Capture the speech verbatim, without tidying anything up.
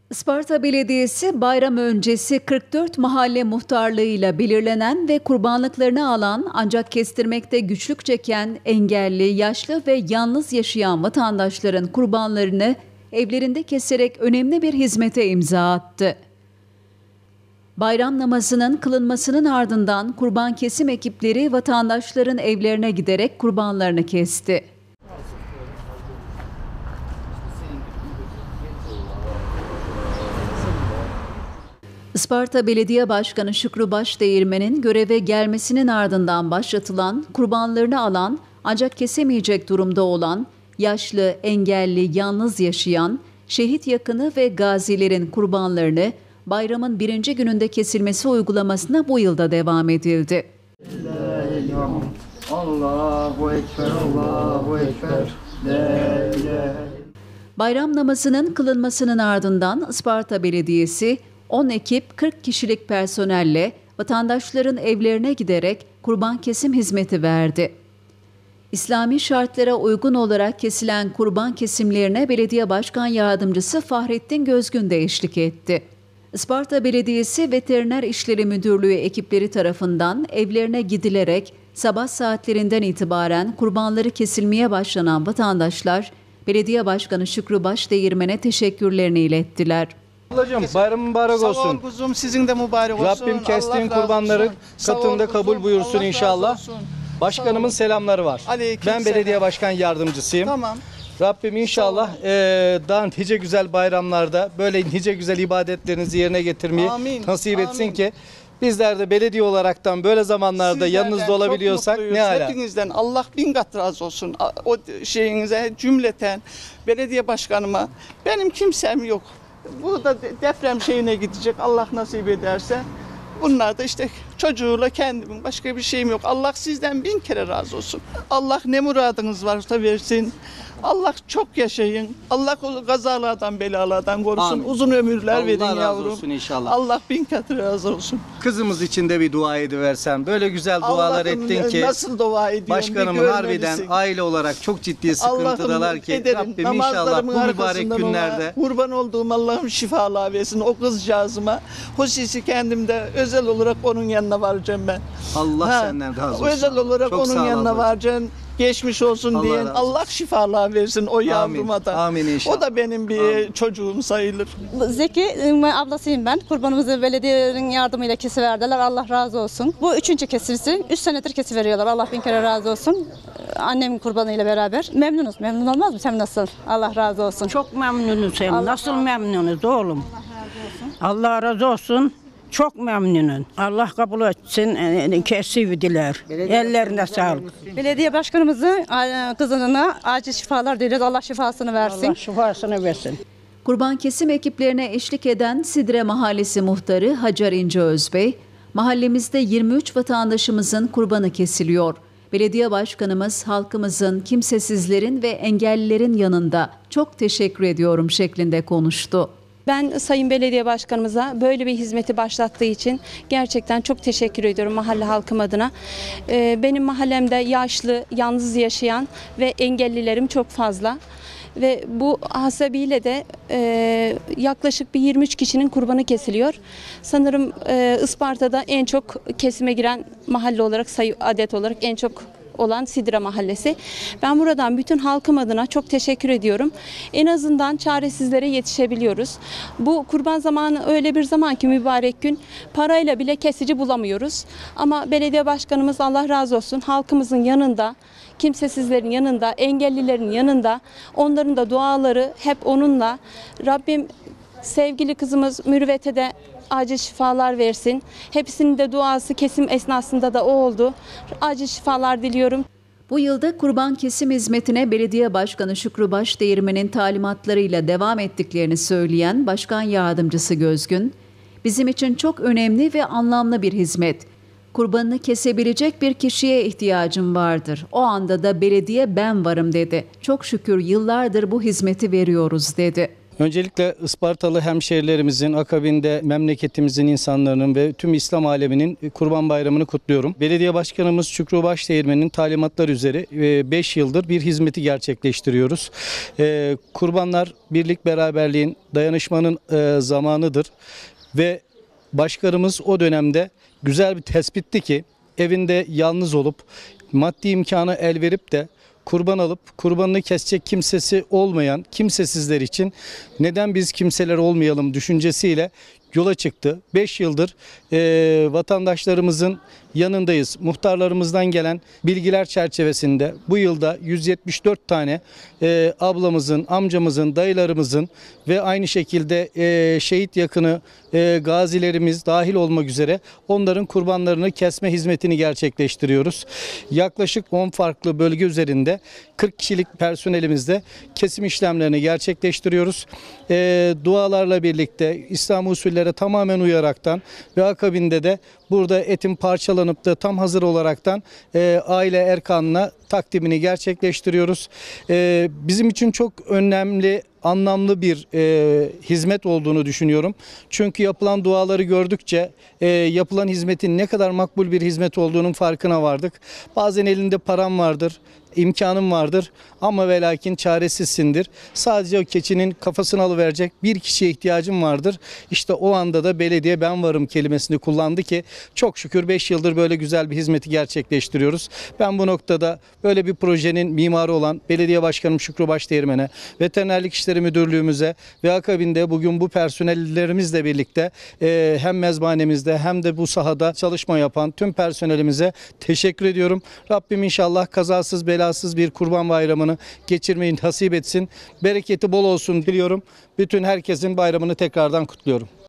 Isparta Belediyesi bayram öncesi kırk dört mahalle muhtarlığıyla belirlenen ve kurbanlıklarını alan ancak kestirmekte güçlük çeken engelli, yaşlı ve yalnız yaşayan vatandaşların kurbanlarını evlerinde keserek önemli bir hizmete imza attı. Bayram namazının kılınmasının ardından kurban kesim ekipleri vatandaşların evlerine giderek kurbanlarını kesti. Isparta Belediye Başkanı Şükrü Başdeğirmen'in göreve gelmesinin ardından başlatılan, kurbanlarını alan ancak kesemeyecek durumda olan, yaşlı, engelli, yalnız yaşayan, şehit yakını ve gazilerin kurbanlarını bayramın birinci gününde kesilmesi uygulamasına bu yılda devam edildi. Allahu Ekber, Allahu Ekber. Bayram namazının kılınmasının ardından Isparta Belediyesi on ekip kırk kişilik personelle vatandaşların evlerine giderek kurban kesim hizmeti verdi. İslami şartlara uygun olarak kesilen kurban kesimlerine Belediye Başkan Yardımcısı Fahrettin Gözgün de eşlik etti. Isparta Belediyesi Veteriner İşleri Müdürlüğü ekipleri tarafından evlerine gidilerek sabah saatlerinden itibaren kurbanları kesilmeye başlanan vatandaşlar, Belediye Başkanı Şükrü Başdeğirmen'e teşekkürlerini ilettiler. Ablacığım bayram mübarek olsun. Sağ ol kuzum, sizin de mübarek olsun. Rabbim kestiğin kurbanları katında kabul buyursun Allah inşallah. Başkanımın selamları var. Aleyküm ben belediye selam. Başkan yardımcısıyım. Tamam. Rabbim inşallah e, daha nice güzel bayramlarda böyle nice güzel ibadetlerinizi yerine getirmeyi Amin. nasip etsin Amin. ki bizler de belediye olaraktan böyle zamanlarda sizlerden yanınızda olabiliyorsak ne ala. Hepinizden Allah bin kat razı olsun. O şeyinize cümleten belediye başkanıma benim kimsem yok. Bu da deprem şeyine gidecek Allah nasip ederse. Bunlar da işte çocuğuyla kendimin başka bir şeyim yok. Allah sizden bin kere razı olsun. Allah ne muradınız varsa versin. Allah çok yaşayın. Allah kazalardan belalardan korusun. Amin. Uzun ömürler Allah verin yavrum. Allah razı olsun inşallah. Allah bin kat razı olsun. Kızımız için de bir dua ediversen. Böyle güzel dualar ettin ki. Nasıl dua ediyorsun? Başkanımın harbiden aile olarak çok ciddi sıkıntıdalar ki. Ederim. Rabbim inşallah bu mübarek günlerde. Ona, kurban olduğum Allah'ım şifalar versin o kızcağızıma. Hususi kendimde özel olarak onun yanına varacağım ben. Allah ha, senden razı olsun. Özel olarak çok onun yanına varacağım. Geçmiş olsun Allah diyen Allah şifalar versin o yavruma da. Amin inşallah. O da benim bir Amin. çocuğum sayılır. Zeki ablasıyım ben. Kurbanımızı belediyenin yardımıyla kesiverdiler. Allah razı olsun. Bu üçüncü kesilsi. Üç senedir kesiveriyorlar. Allah bin kere razı olsun. Annemin kurbanıyla beraber. Memnunuz. Memnun olmaz mı? Sen nasıl? Allah razı olsun. Çok memnunum sen. Allah nasıl memnunuz oğlum? Allah razı olsun. Çok memnunum. Allah kabul etsin, kesividiler. Ellerine sağlık. Belediye başkanımızın kızına acil şifalar diliyoruz. Allah şifasını versin. Allah şifasını versin. Kurban kesim ekiplerine eşlik eden Sidre Mahallesi muhtarı Hacer İnce Özbey, mahallemizde yirmi üç vatandaşımızın kurbanı kesiliyor. Belediye başkanımız halkımızın, kimsesizlerin ve engellilerin yanında çok teşekkür ediyorum şeklinde konuştu. Ben Sayın Belediye Başkanımıza böyle bir hizmeti başlattığı için gerçekten çok teşekkür ediyorum mahalle halkım adına. Benim mahallemde yaşlı, yalnız yaşayan ve engellilerim çok fazla. Ve bu hasebiyle de e, yaklaşık bir yirmi üç kişinin kurbanı kesiliyor. Sanırım e, Isparta'da en çok kesime giren mahalle olarak, sayı adet olarak en çok olan Sidre Mahallesi. Ben buradan bütün halkım adına çok teşekkür ediyorum. En azından çaresizlere yetişebiliyoruz. Bu kurban zamanı öyle bir zaman ki mübarek gün parayla bile kesici bulamıyoruz. Ama belediye başkanımız Allah razı olsun halkımızın yanında, kimsesizlerin yanında, engellilerin yanında, onların da duaları hep onunla. Rabbim sevgili kızımız Mürüvvet'e de acil şifalar versin. Hepsinin de duası kesim esnasında da o oldu. Acil şifalar diliyorum. Bu yılda kurban kesim hizmetine Belediye Başkanı Şükrü Başdeğirmen'in talimatlarıyla devam ettiklerini söyleyen Başkan Yardımcısı Gözgün, "Bizim için çok önemli ve anlamlı bir hizmet. Kurbanını kesebilecek bir kişiye ihtiyacım vardır. O anda da belediye ben varım" dedi. "Çok şükür yıllardır bu hizmeti veriyoruz" dedi. Öncelikle Ispartalı hemşehrilerimizin, akabinde memleketimizin insanların ve tüm İslam aleminin Kurban Bayramı'nı kutluyorum. Belediye Başkanımız Şükrü Başdeğirmen'in talimatları üzere beş yıldır bir hizmeti gerçekleştiriyoruz. Kurbanlar birlik beraberliğin, dayanışmanın zamanıdır ve başkanımız o dönemde güzel bir tespitti ki evinde yalnız olup maddi imkanı el verip de kurban alıp kurbanını kesecek kimsesi olmayan kimsesizler için neden biz kimseler olmayalım düşüncesiyle yola çıktı. beş yıldır e, vatandaşlarımızın yanındayız. Muhtarlarımızdan gelen bilgiler çerçevesinde bu yılda yüz yetmiş dört tane e, ablamızın, amcamızın, dayılarımızın ve aynı şekilde e, şehit yakını e, gazilerimiz dahil olmak üzere onların kurbanlarını kesme hizmetini gerçekleştiriyoruz. Yaklaşık on farklı bölge üzerinde kırk kişilik personelimizde kesim işlemlerini gerçekleştiriyoruz. E, dualarla birlikte İslam usullere tamamen uyaraktan ve akabinde de burada etin parçalanıp da tam hazır olaraktan e, aile erkanına takdimini gerçekleştiriyoruz. E, bizim için çok önemli, anlamlı bir e, hizmet olduğunu düşünüyorum. Çünkü yapılan duaları gördükçe e, yapılan hizmetin ne kadar makbul bir hizmet olduğunun farkına vardık. Bazen elinde param vardır, imkanım vardır ama ve lakin çaresizsindir. Sadece o keçinin kafasını alıverecek bir kişiye ihtiyacım vardır. İşte o anda da belediye ben varım kelimesini kullandı ki çok şükür beş yıldır böyle güzel bir hizmeti gerçekleştiriyoruz. Ben bu noktada böyle bir projenin mimarı olan Belediye Başkanım Şükrü Başdeğirmen'e, Veterinerlik İşleri Müdürlüğümüze ve akabinde bugün bu personellerimizle birlikte e, hem mezbahanemizde hem de bu sahada çalışma yapan tüm personelimize teşekkür ediyorum. Rabbim inşallah kazasız belasız bir Kurban Bayramı'nı geçirmeyi nasip etsin. Bereketi bol olsun diliyorum. Bütün herkesin bayramını tekrardan kutluyorum.